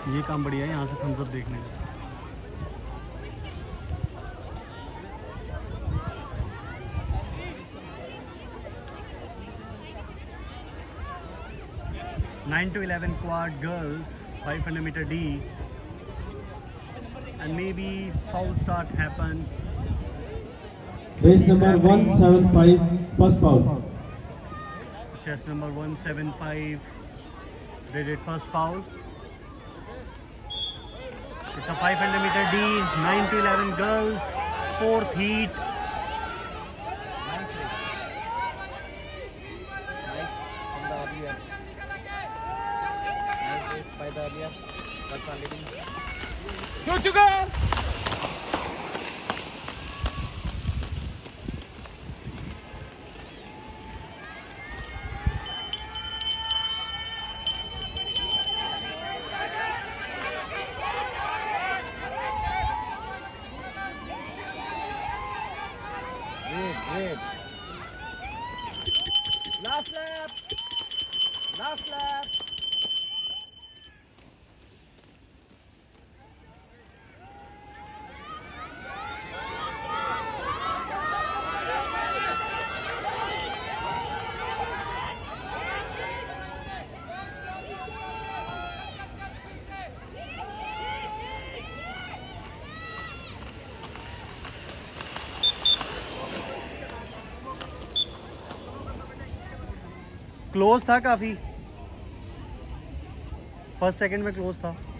ये काम बढ़िया है यहाँ से थम्स अप देखने का। Nine to 11 quad girls, 500 meter D, and maybe foul start happen. Race number 175, first foul. Chest number 175 did it first foul. It's a 500 meter D, 9 to 11 girls, 4th heat. Nice race. Nice from the earlier. Nice race by the earlier. That's our leading. Chuchuga! Great. Last lap. Last lap. Close था काफी, first second में close था।